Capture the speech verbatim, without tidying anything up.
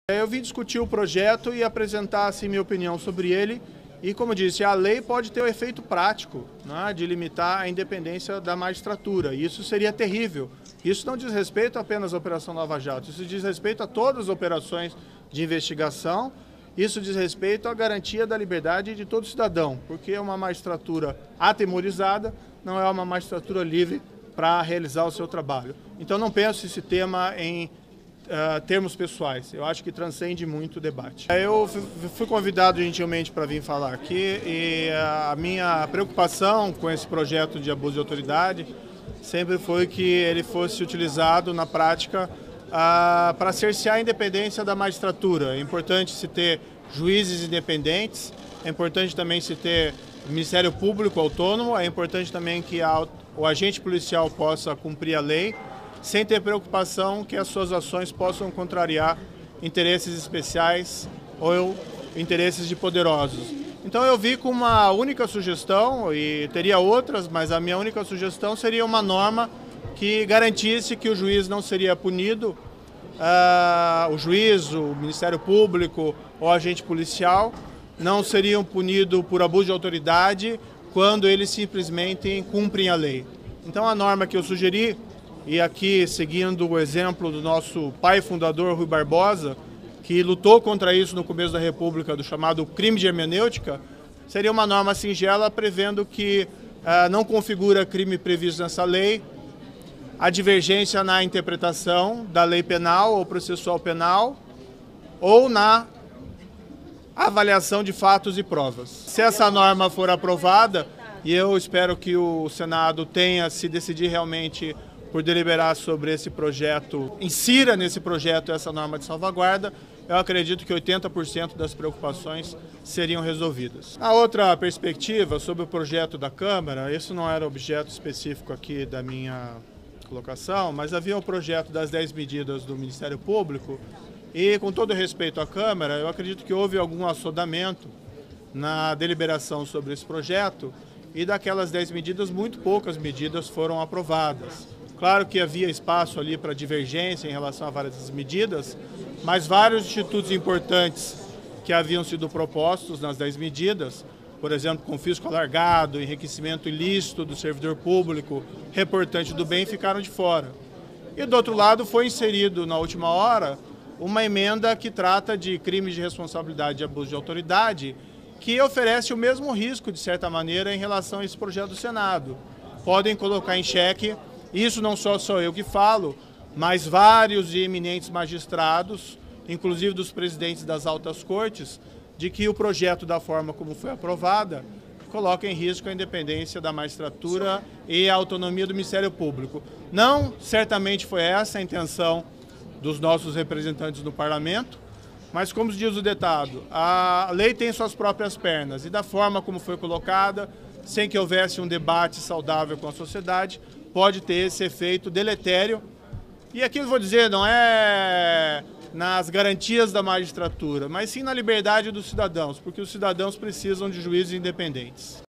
Eu vim discutir o projeto e apresentar assim, minha opinião sobre ele. E, como eu disse, a lei pode ter o efeito prático, né, de limitar a independência da magistratura. E isso seria terrível. Isso não diz respeito apenas à Operação Lava Jato, isso diz respeito a todas as operações de investigação. Isso diz respeito à garantia da liberdade de todo cidadão, porque uma magistratura atemorizada não é uma magistratura livre para realizar o seu trabalho. Então não penso esse tema em Uh, termos pessoais, eu acho que transcende muito o debate. Eu fui convidado gentilmente para vir falar aqui e a minha preocupação com esse projeto de abuso de autoridade sempre foi que ele fosse utilizado na prática uh, para cercear a independência da magistratura. É importante se ter juízes independentes, é importante também se ter Ministério Público autônomo, é importante também que a, o agente policial possa cumprir a lei, sem ter preocupação que as suas ações possam contrariar interesses especiais ou interesses de poderosos. Então eu vi com uma única sugestão, e teria outras, mas a minha única sugestão seria uma norma que garantisse que o juiz não seria punido, uh, o juiz, o Ministério Público ou o agente policial não seriam punidos por abuso de autoridade quando eles simplesmente cumprem a lei. Então a norma que eu sugeri, e aqui seguindo o exemplo do nosso pai fundador, Rui Barbosa, que lutou contra isso no começo da República, do chamado crime de hermenêutica, seria uma norma singela prevendo que uh, não configura crime previsto nessa lei a divergência na interpretação da lei penal ou processual penal ou na avaliação de fatos e provas. Se essa norma for aprovada, e eu espero que o Senado tenha se decidir realmente por deliberar sobre esse projeto, insira nesse projeto essa norma de salvaguarda, eu acredito que oitenta por cento das preocupações seriam resolvidas. A outra perspectiva sobre o projeto da Câmara, isso não era objeto específico aqui da minha colocação, mas havia o projeto das dez medidas do Ministério Público e, com todo respeito à Câmara, eu acredito que houve algum assodamento na deliberação sobre esse projeto e daquelas dez medidas, muito poucas medidas foram aprovadas. Claro que havia espaço ali para divergência em relação a várias medidas, mas vários institutos importantes que haviam sido propostos nas dez medidas, por exemplo, confisco alargado, enriquecimento ilícito do servidor público, reportante do bem, ficaram de fora. E do outro lado foi inserido na última hora uma emenda que trata de crimes de responsabilidade e abuso de autoridade, que oferece o mesmo risco, de certa maneira, em relação a esse projeto do Senado. Podem colocar em xeque. Isso não só sou eu que falo, mas vários e eminentes magistrados, inclusive dos presidentes das altas cortes, de que o projeto, da forma como foi aprovada, coloca em risco a independência da magistratura e a autonomia do Ministério Público. Não, certamente foi essa a intenção dos nossos representantes no parlamento, mas, como diz o ditado, a lei tem suas próprias pernas e, da forma como foi colocada, sem que houvesse um debate saudável com a sociedade, pode ter esse efeito deletério. E aqui eu vou dizer, não é nas garantias da magistratura, mas sim na liberdade dos cidadãos, porque os cidadãos precisam de juízes independentes.